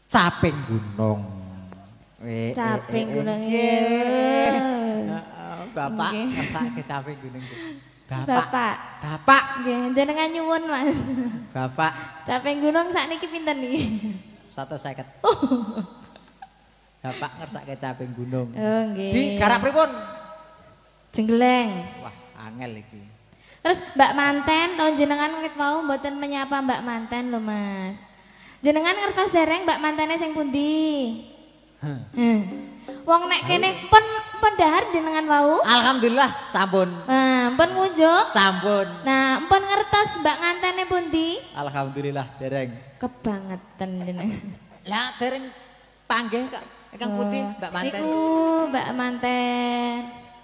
Caping gunung. Caping gunung. Bapak ngersake caping gunung. Bapak. Nggih, jenengan nyuwun, Mas. Bapak. Caping gunung sakniki pinten niki? 150. Bapak ngersake caping gunung. Oh, nggih. Di garap pripun? Jenggeleng. Wah, angel iki. Terus Mbak Manten, tahun jenengan ngerti mau mboten menyapa Mbak Manten lho, Mas. Jenengan ngertos dereng Mbak Mantene sing pundi? Wong nek kene pun dahar jenengan wau? Alhamdulillah sampun. Nah, pun ngunjuk? Sampun. Nah, pun ngertos Mbak Mantene pundi? Alhamdulillah dereng. Kebangetan jenengan. Lah dereng panggih kok ingkang putih Mbak Manten. Iku Mbak Manten.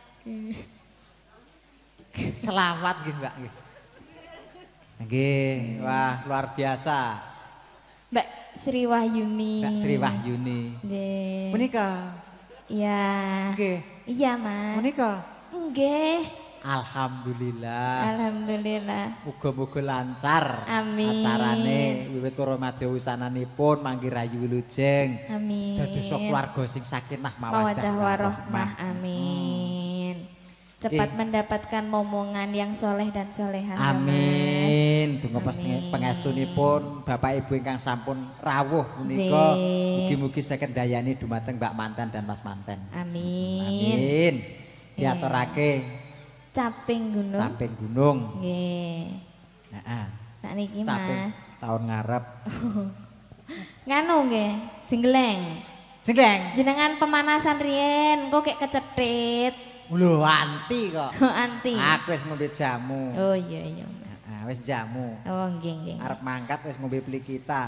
Selamat nggih Mbak nggih. Nggih, wah luar biasa. Mbak Sri Wahyuni. Mbak Sri Wahyuni. Nggih. Menika. Iya. Nggih. Iya, Mas. Menika. Nggih. Alhamdulillah. Alhamdulillah. Muga-muga lancar. Amin. Acarane wiwit Kuramadya wisananipun manggi rayu wilujeng. Amin. Dados keluarga sing sakinah mawaddah warahmah. Amin. Cepat mendapatkan momongan yang soleh dan soleha. Amin. Tunggu pangestunipun Bapak Ibu ingkang sampun rawuh menika mugi-mugi saged dayani dumateng Mbak Manten dan Mas Manten. Amin. Amin. Diaturake caping gunung. Caping gunung. Nggih. Heeh. Sakniki Caping Mas. Tahun ngarep. Nganu nggih, jenggeleng. Jenggeleng. Jenengan pemanasan riyen kok kayak kecetit. Lho anti kok. Anti. Aku wis ngombe jamu. Oh iya Mas. Wis jamu. Oh nggih. Arep mangkat wis ngombe plikita.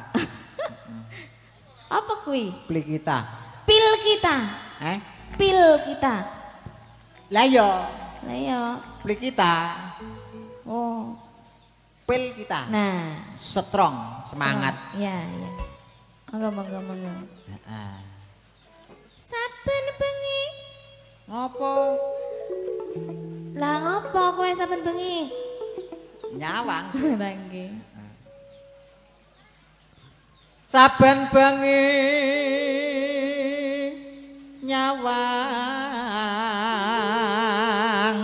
Apa kuwi? Plikita. Pil kita. Pil kita. Lah iya. Plikita. Oh. Pil kita. Nah, strong, semangat. Iya. Monggo. Heeh. Saben bengi. Ngopo? Lah ngopo kowe saben bengi? Nyawang. Lah nggih. Saben bengi nyawang.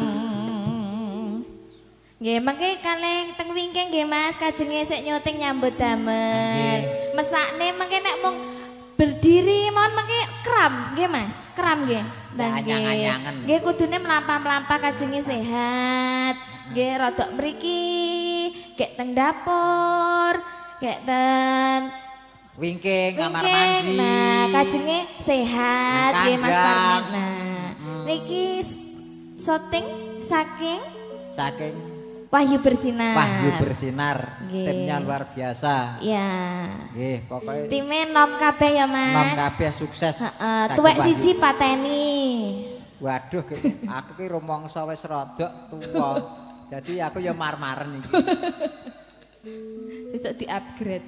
Nggih, mengke kalih teng wingking nggih Mas, kajenge sik nyuting nyambut damel. Mesakne mengke nek mung berdiri mohon mengke kram nggih Mas. Kram nggih. Anyang-anyangen. Nggih kudune mlampah-mlampah kajenge sehat. Nggih rodok mriki, gek teng dapur, gek ten wingking kamar mandi. Nah, kajenge sehat nggih Mas Parmin. Nah, niki syuting saking Wahyu Bersinar. Timnya luar biasa. Iya. Nggih, pokoke time nom kabeh ya Mas. Nom kabeh sukses. Tuwek siji pateni. Waduh, aku ki rumangsa wis rodok tuwa. Jadi aku ya mar-maren iki. Sesuk di-upgrade.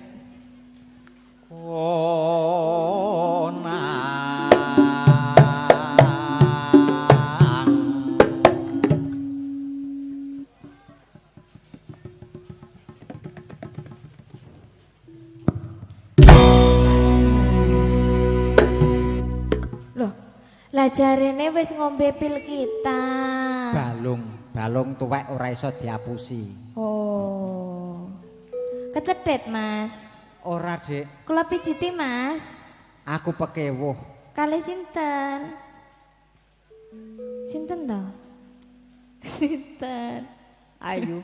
Lah jarene wis ngombe pil kita. Balung tuwek ora iso diapusi. Oh. Kecedet, Mas. Ora, Dik. Kula pijiti, Mas. Aku pekewuh. Kalih sinten? Sinten to? Sinten? Ayu.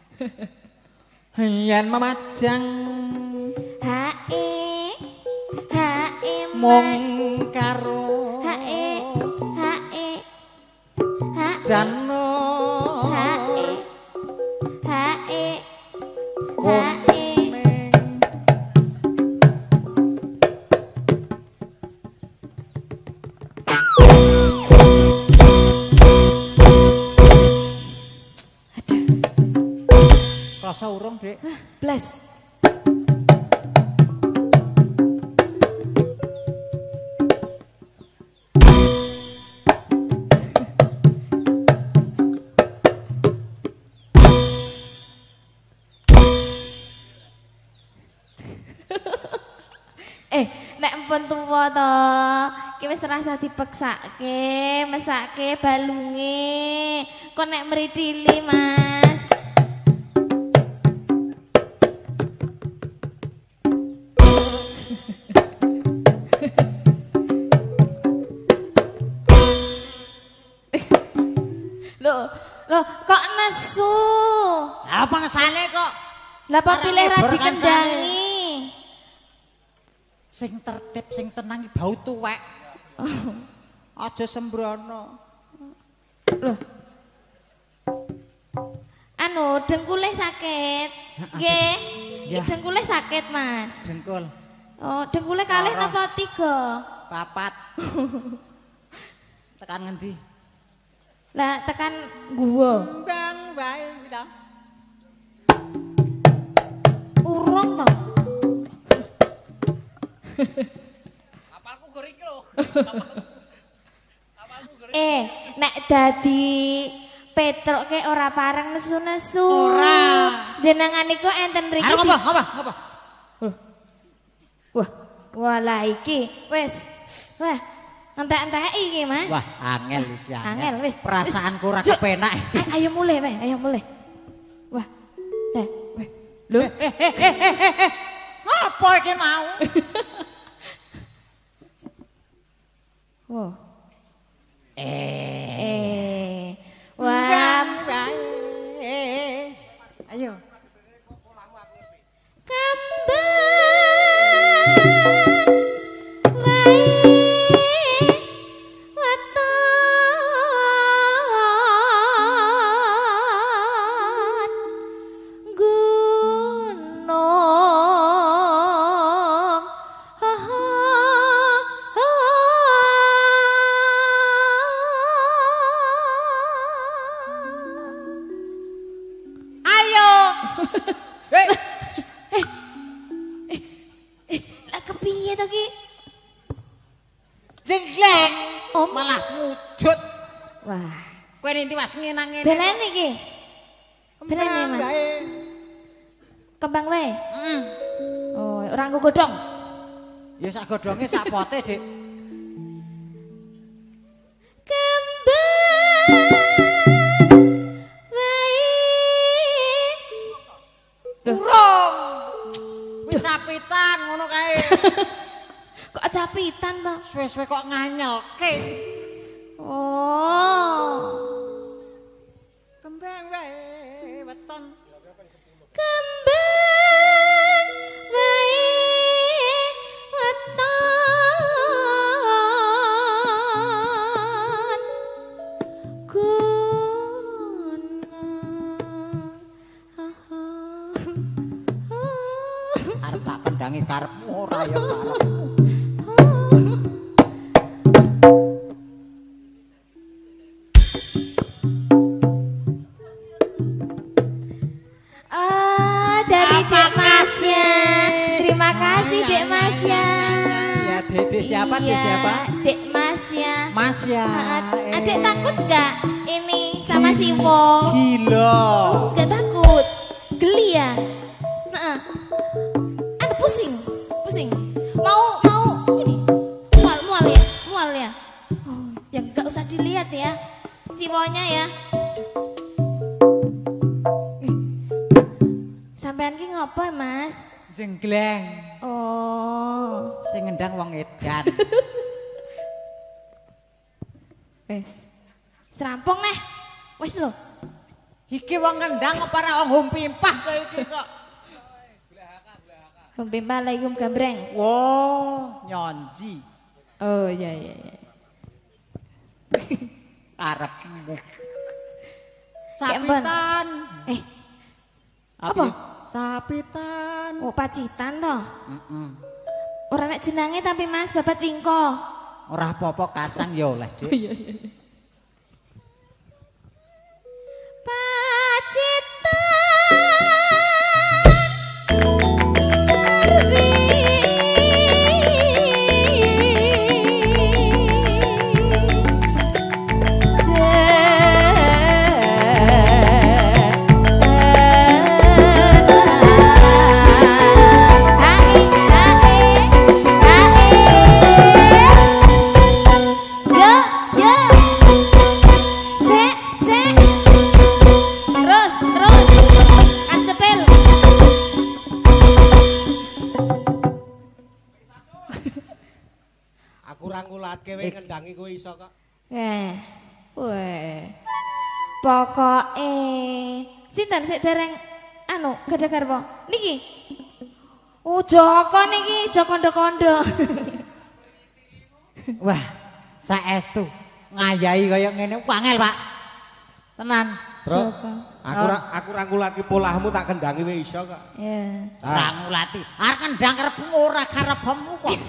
Yen memajang hae mung karo jano kuning rasa urung Dek blas. Nek nek empun tuwa to, ki wis rasa dipeksake, mesake balunge. Kok nek mritili, Mas. Loh, kok nesu? Apa ngesane kok? Lah apa pilih ra dikendangi? Sing tertib, sing tenang iki bau tuwek. Aja sembrono. Loh. Anu, dengkule sakit. Nggih. Ya. Dengkule sakit, Mas. Dengkul. Oh, dengkule kalih napa 3? 4. Tekan ngendi? Lah tekan guwa. Bang bae kita. Urung to. Apalku gor iki lho. Apalku gor. Nek dadi Petroke ora pareng nesu-nesu. Ora. Jenengan niku enten mriki. Ngapa? Wah lah iki wis. Wah, entek-enteki iki, Mas. Wah, angel iki Angel wis. Perasaanku ora kepenak iki. Ayo mulai, ayo mulai. Wah. Lah, weh. Lho. Apa iki mau? Wah. Wah. Wah. Ayo. Kembang wae waton gunung Ayo. lah kepiye to ki? Jenggleng. Om. Malah mujud. Wah, Kowe nanti was ngenang ngene. belene iki. Belene, Mas. Bae. Kembang wae. Heeh. Oh, ora nggo godhong. Ya sak godhonge sak pote, Dik. Urung. Kuwi capitan ngono kae. Kok capitan to? Suwe-suwe kok nganyelke. Oh. Kembang wae weton. Kembang wae weton gunung. Arep tak kendangi karepmu ora ya karepmu. Dari Dek Masya. Terima kasih Dek Masya. Ya, Dede siapa? Dede Iya, siapa? Dek Masya. Mas ya. Adek takut gak ini sama Siwo? Gila. Gak takut. Geli ya? Nah, ada pusing. Mau ini. Mual ya. Oh, ya gak usah dilihat ya. Siwonya ya. Sampean ki ngopo, Mas? Jenggleng. Oh. Sing ngendang wong edan. Wes. Serampung neh. Wes lho. Iki wong ngendang apa ora wong pimpah kok iki kok. Waalaikumsalam gambreng. Wow, nyonji Oh iya. karepmu. Ampun. Sapitan. Apa? Sapitan. Oh, pacitan toh. Heeh. Ora nek jenenge tapi Mas babat wingko. Ora apa-apa kacang ya oleh, Dik. Iya. Pacitan rangkulatke kowe ngendangi kowe iso kok. Weh. Pokoke sinten sik dereng anu gede garwa. Niki. Oh, Joko niki, Joko kondo-kondo. Wah, saestu ngayahi kaya ngene wangel, Pak. Tenan. Bro. Joko. Aku rangkulatke polahmu tak kendangi kowe iso kok. Iya. Rangulati. Arep kendang karepmu ora karepmu kok.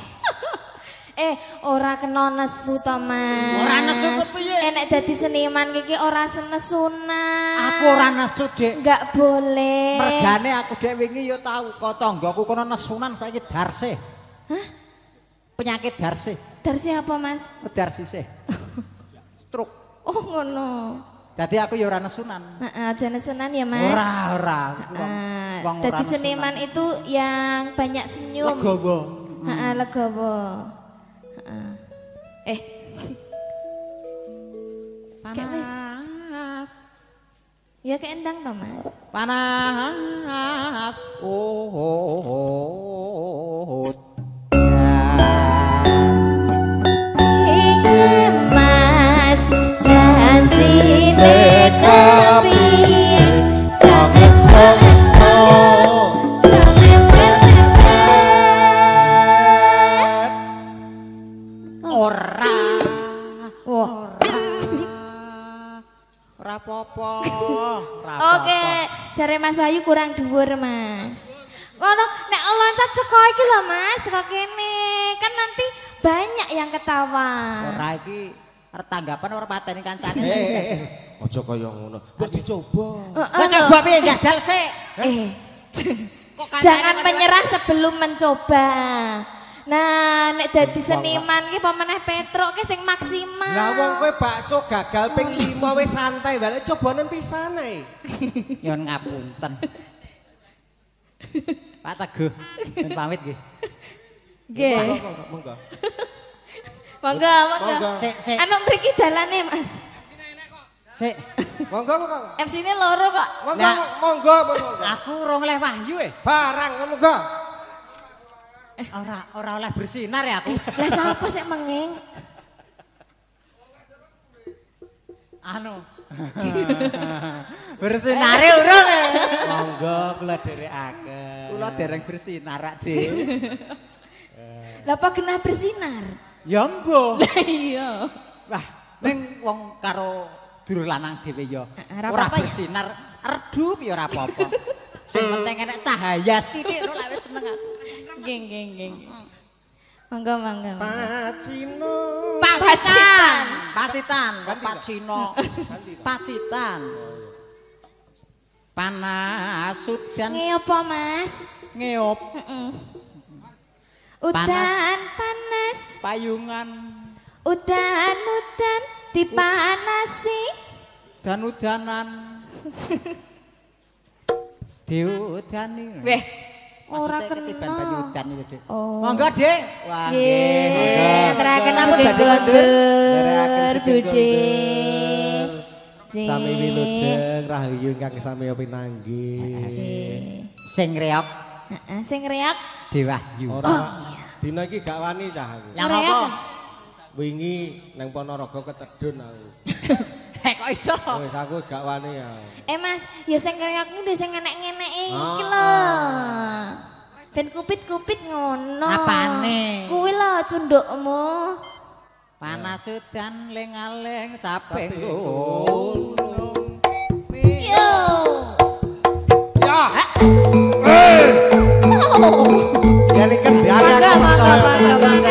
Ora kena nesu to, Mas. Ora nesu kepiye? Enek dadi seniman iki ora senesunan. Aku ora nesu, Dik. Enggak boleh. Mergane aku dek wingi ya tau kok tanggaku kono nesunan saiki darse. Hah? Penyakit darse. Darsi apa, Mas? Medar sisih. Stroke. Oh, ngono. Dadi aku ya ora nesunan. Heeh, aja nesunan ya, Mas. Ora. Wong ora Dadi nesunan. seniman itu yang banyak senyum. Legowo. Heeh, legowo. Panas. Ya keendang to, Mas. Panas. Iya, Mas, janjine kepiye? Jangan Ora apa-apa. Oke, jare Mas Ayu kurang dhuwur, Mas. Ngono nek loncat saka iki lho, Mas, saka kene. Kan nanti banyak yang ketawa. Ora iki arep tanggapan ora pateni kancane. Aja kaya ngono. Mbok dicoba. Lah coba piye jajal sik. Jangan menyerah sebelum mencoba. Nah, nek dadi seniman ki pemeneh Petruk ki sing maksimal. Lah wong kowe bakso gagal ping 5 wis santai wae cobanen pisan ae. Nyuwun ngapunten. Pak Teguh, ben pamit nggih. Nggih. Monggo. Monggo. Sik. Anu mriki dalane, Mas. Sik. Monggo. MC-ne loro kok. Monggo. Aku urung oleh wahyu Barang monggo. Ora oleh bersinar ya aku. Lah sapa sik menging? Anu. Bersinar urung. Monggo kula dherekaken. Kula dereng bersinar rak, Dik. Lah apa genah bersinar? Ya mbuh. Lah iya. Wah, ning wong karo dulur lanang dhewe ya Ora ora apa-apa ya? bersinar, redup ya ora apa-apa. Sing penting enek cahaya sithik lho lek wis seneng aku. Geng. Monggo. Pacino. Pacitan, Pacino. Pacitan. Panas udan Nge apa, Mas? ngeop Udan panas. payungan Udan dipanasi. dan udanan. Diudani. Weh, ora Maksudnya ketiban banyu kena. udan itu, Dik. Oh. Monggo, Dik. Wah, Nggih, teraken Sambut sugeng badhe kondur. kondur Budhe. Sami wilujeng rahayu ingkang sami pinanggih. Sing reok Heeh, sing reak. Dewahyu. Ora dina iki gak wani cah aku. Lah apa? Wingi nang Ponorogo ketedun aku. Kok iso? Wis aku gak wani ya. Mas, ya sing reak iki sing enek-eneke iki Ah. lho. Ben kupit-kupit ngono. Apane? Kuwi lho cundukmu. Panas udan ling-aling capek gunung. Yo. Ya. Ya nek kendane aku percaya. Bangga.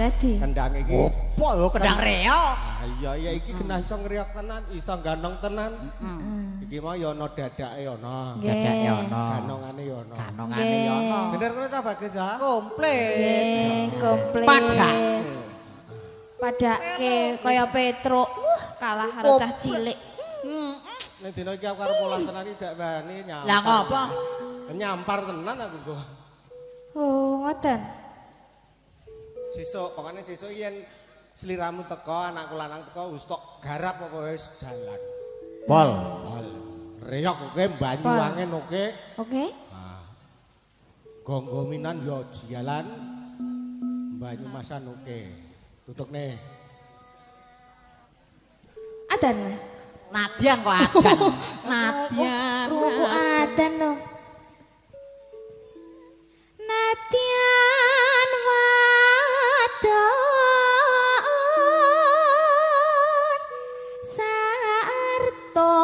dadi. Kendang iki. Opo lho kendang reok. Ah iya iki kena iso ngriok tenan, iso gandong tenan. Iki mau ya ana dadake ya ana. Dadake ana. Ganongane ya ana. Ganongane ya ana. Bener ngono Cak Bagus ya? Komplit. Nggih, komplit. Padake kaya Petruk. Kalah karo cah cilik. Nek dina iki aku arep polan tenan iki dak wani nyampar. Lah ngopo? Nyampar tenan aku kok. Oh, ngoten. Sesuk, pokoknya sesuk yen sliramu teko, anakku lanang teko wis tok garap apa wis jalan. Pol. Reyok oke, banyu angin oke. Oke. Nah, gonggominan yo jalan. Banyu masan oke. Tutuk nih. Adan, Mas. Nadian kok adan. Nadian. Ruku adan lho. Nadian wadon sarto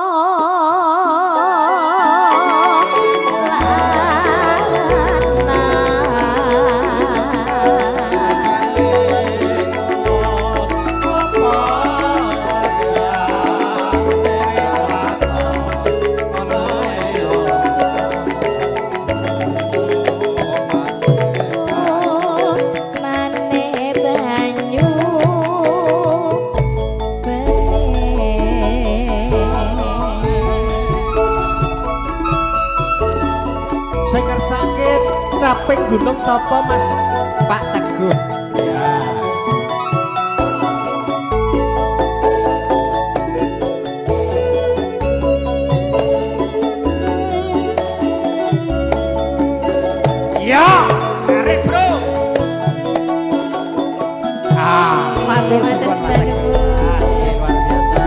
caping gunung sapa Mas? Pak Teguh. Ya, arep bro. Matur suwun Pak Teguh. Luar biasa.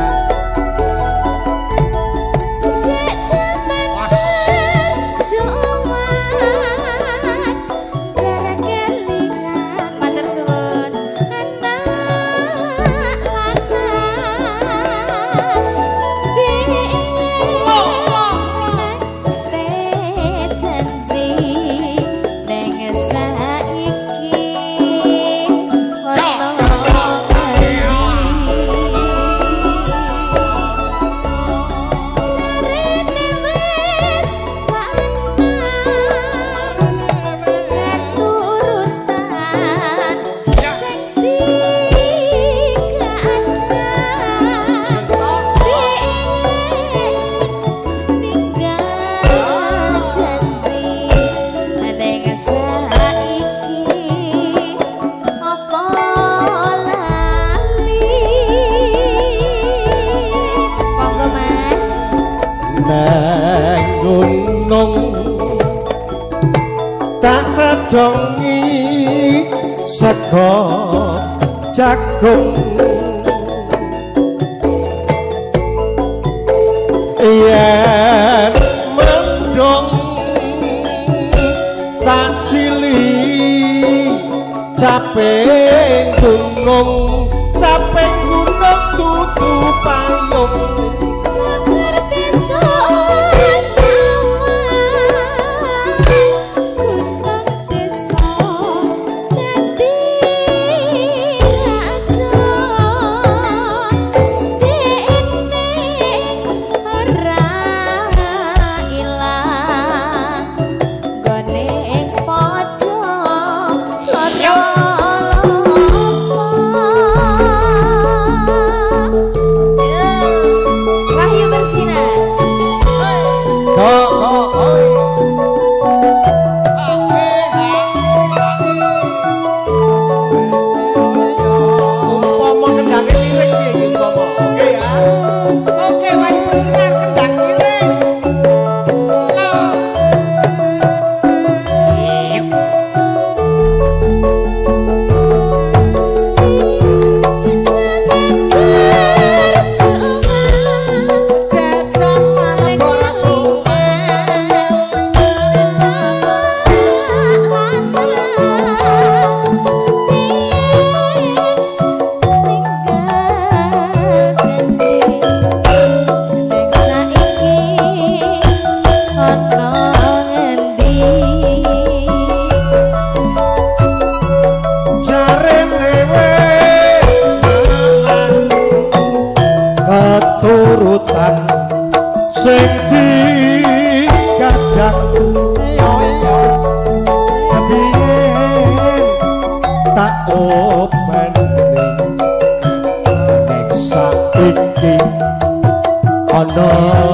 Dongi sego jagung yen mendong tak sili caping gunung tutu payung openi nek saiki ana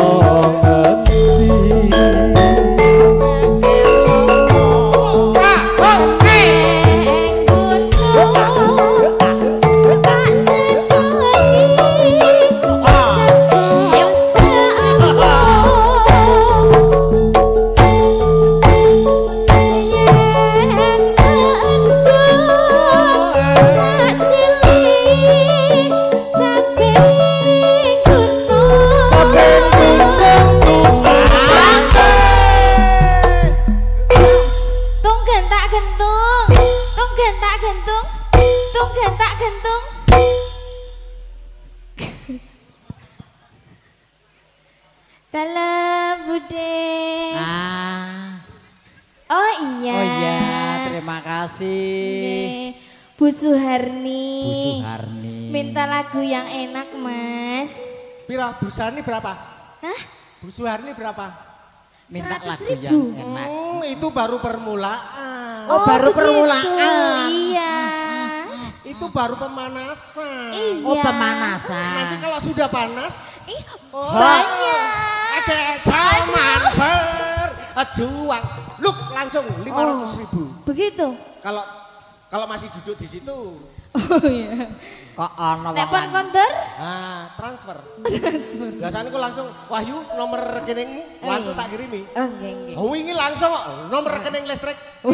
Bu Suharni. Bu Suharni. Minta lagu yang enak, Mas. Pira busani berapa? Hah? Bu Suharni berapa? Minta 100.000. lagu yang enak. Itu baru permulaan. Oh, baru begitu. permulaan. Iya. Itu baru pemanasan. Iya. Oh, pemanasan. Nanti kalau sudah panas, Ih, oh, banyak. ada zaman berjuang. Look, langsung 500.000. Begitu. Kalau masih duduk di situ, Oh iya. Kok ana Nek pon konter? transfer. Biasanya aku langsung, Wahyu nomor rekeningmu langsung tak kirimi. Oh, nggih, nggih. Oh ini langsung kok, nomor rekening listrik.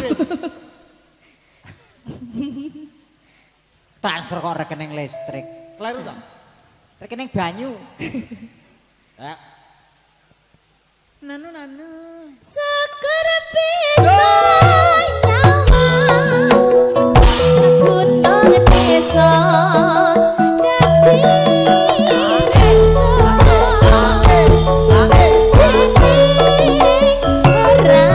transfer kok rekening listrik. Keliru tak? Rekening banyu. Ya. Nanu. Sekar bisa nyawa aku nang desa dadi desa ora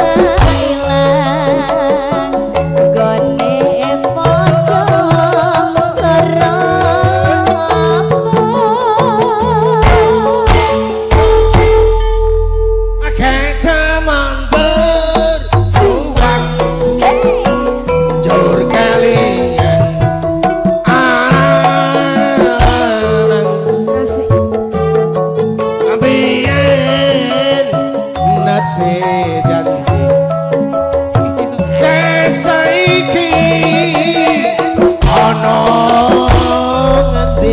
ilang gone padha Agak zaman berjuang jur kalian biyen nate janji desa iki ana ngendi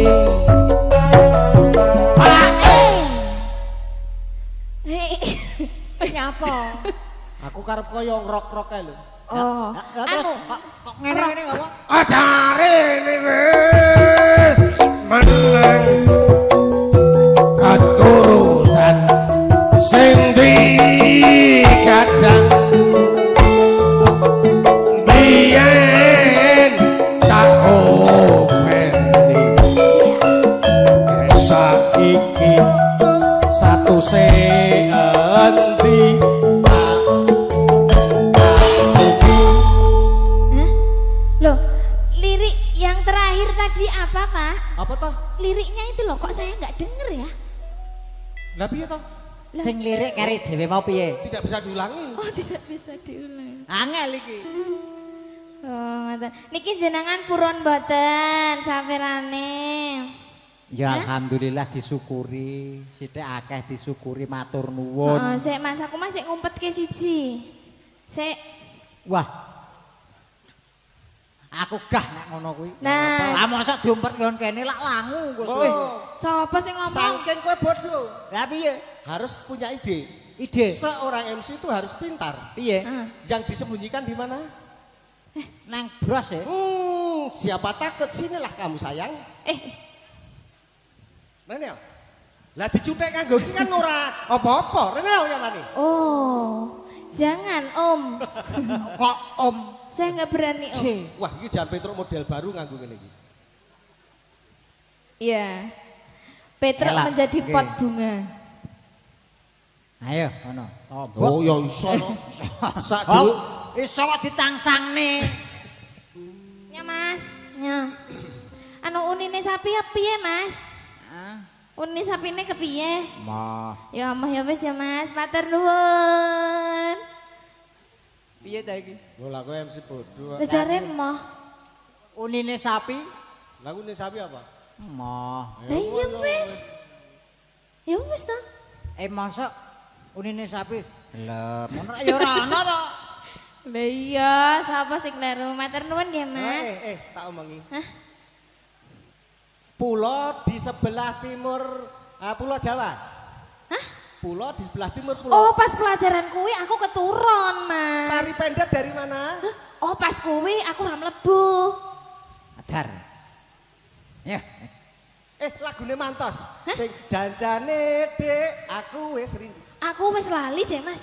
Nyapa? Aku karep koyo ngrok-rok ae lho. Oh, Terus kok ngene-ngene apa? Ajare wis menang katurutan sing dikadang biyen tak openi saiki satuse endi loh, lirik yang terakhir tadi apa, Pak? Apa toh? Liriknya itu loh, kok saya nggak denger ya? Lah piye toh? Sing lirik kari dhewe mau piye? Tidak bisa diulangi. Oh, tidak bisa diulang. Angel iki. Oh, ngoten. Niki jenengan purun boten sampirane. Ya alhamdulillah disyukuri, sithik akeh disyukuri matur nuwun. Oh, sik Mas, aku masih ngumpet ke siji. Sik. Wah. Aku gah nek ngono kuwi. Nah. Lah mosok diumpet nggon kene lak langu kok. Sapa sing ngomong? Sangking kowe bodoh. Lah piye? Harus punya ide. Ide. Seorang MC itu harus pintar. Piye? Yang disembunyikan di mana? Nang bros ya. Siapa takut sinilah kamu sayang. Rene ya. Lah dicutek kanggo iki kan ora apa-apa. Rene ya mani. Oh, jangan Om. Kok Om? Saya nggak berani Om. Wah, iki jan Petruk model baru nganggo ngene iki. Iya. Petruk Elak, menjadi oke. pot bunga. Ayo ngono. Oh ya iso no. Sak Oh, dulu. iso kok ditangsangne. Ya Mas, ya. Anu unine sapi ya piye Mas? Uni sapine kepiye? Mah. Ya mah ya wis ya Mas, matur nuwun. Piye ta iki? Lho lah kowe MC bodoh. Lejare mah. Unine sapi. Lah unine sapi apa? Moh. Lah iya wis. Ya wis ta. Mosok unine sapi. Gelem. Ngono ya ora ana to. Lah iya, sapa sing kleru? Matur nuwun nggih, Mas. Tak omongi. Hah? Pulau di sebelah timur Pulau Jawa. Hah? Pulau di sebelah timur pulau. Oh, pas pelajaran kuwi aku keturun, Mas. Tari pendet dari mana? Hah? Oh, pas kuwi aku ora mlebu. Adar. Ya. Lagune Mantos. Sing janjane Dek, aku wis rindu. Aku wis lali, Jek, Mas.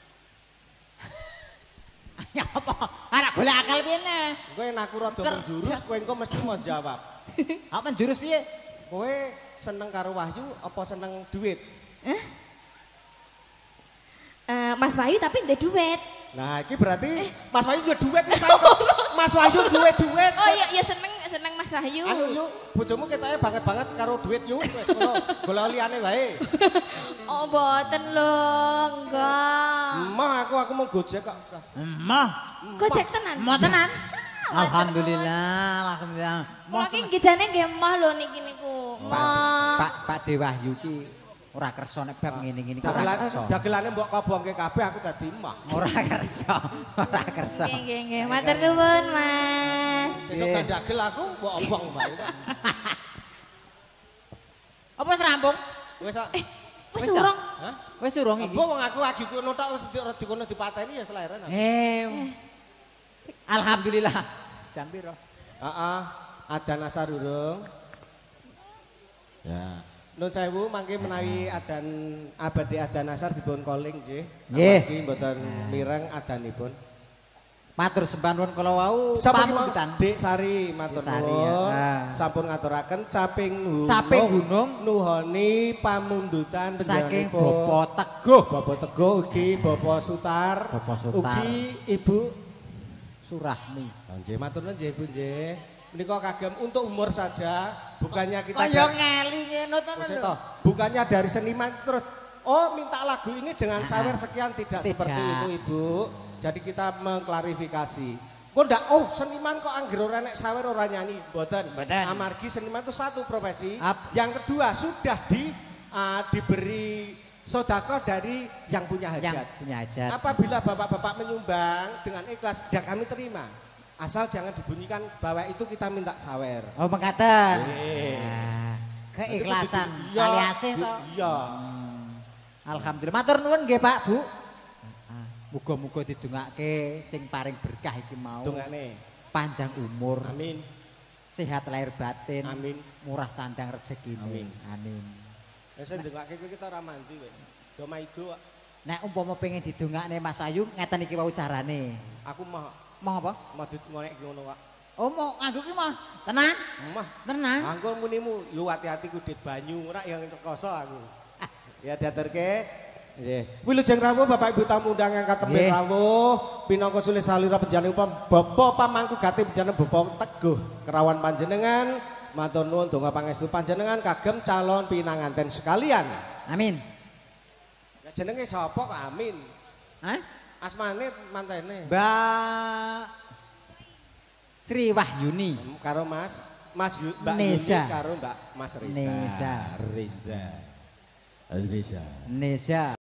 Ya apa? Anak golek akal piye ne? Kowe nek aku rada menjurus, kowe engko mesti mau jawab. Apa jurus piye? Kowe seneng karo Wahyu apa seneng duit? Mas Wahyu tapi ndek duit. Nah, iki berarti Mas Wahyu duwe duit wis Mas Wahyu duit. Oh iya seneng Mas Wahyu. Anu yuk, bojomu ketoke banget karo duit yuk. Wis ngono, golek liyane wae. Oh, boten lho, enggak. Emah aku mau gojek kok. Emah. Gojek tenan. Emah tenan. Alhamdulillah. Kula ki gejane nggih emah lho niki niku. Pak Dewahyu ki ora kersa nek bab ngene-ngene ki ora kersa. Dagelane mbok kobongke kabeh aku dadi emah. Ora kersa. Nggih. Matur nuwun, Mas. Sesuk tak dagel aku mbok obong bae. Apa wis rampung? Wis Wis urung. Hah? Wis urung iki. Apa wong aku lagi kono tok wis dikono dipateni ya seleren. Alhamdulillah. Jam piro? Heeh. Adan asar urung. Ya. Nun sewu mangke menawi adan abadi adan asar dipun calling nggih. Nggih. Amargi mboten mireng adanipun. Matur sembah nuwun kala wau Pamundutan Dik Sari matur Sari, nuwun. ya. Sampun ngaturaken caping gunung nuhoni pamundutan saking panjenenganipun. Bapa Teguh. Bapak Teguh ugi Bapak Sutar. Bapak Sutar. Ugi Ibu Surahmi. nggih matur nuwun nggih Bu nggih. Menika kagem untuk humor saja, bukannya kita Kaya ngeli ngono to lho. bukannya dari seniman terus minta lagu ini dengan sawer sekian tidak seperti itu Ibu. Jadi kita mengklarifikasi. Kok ndak seniman kok angger ora nek sawer ora nyanyi, mboten. Amargi seniman itu satu profesi. Yang kedua sudah diberi sedekah dari yang punya hajat. Yang punya hajat. Apabila bapak-bapak menyumbang dengan ikhlas, ya kami terima. Asal jangan dibunyikan bahwa itu kita minta sawer. Oh mengkaten. Keikhlasan kali asih to. Iya. Alhamdulillah. Matur nuwun nggih Pak, Bu. Muga-muga didongake sing paring berkah iki mau. Dongane. Panjang umur. Amin. Sehat lahir batin. Amin. Murah sandang rezekine. Amin. Wis ndongake kowe kita ora mandi kowe. Do maido. Nek umpama pengen didongakne Mas Ayu ngeten iki wau carane. Aku mah apa? Madut ngonek ngono Pak. Oh mau nganggo ki mah. Tenan? Mah. Tenan. Anggo munimu yo hati-hati kudit banyu ora yang koso aku. Ya diaturke. Nggih. Wilujeng rawuh Bapak Ibu tamu undang angkat tembe rawuh pinangka sulih salira panjenengan Bapak pamangku gati panjenengan Bapak Teguh kerawan panjenengan matur nuwun donga pangestu panjenengan kagem calon pinanganten sekalian. Amin. Ya jenenge sapa kok Amin? Hah? Asmane mantene. Mbak Sri Wahyuni karo Mbak Nesa. Yuni karo Mbak Mas Reza. Nesa. Reza. Nesa.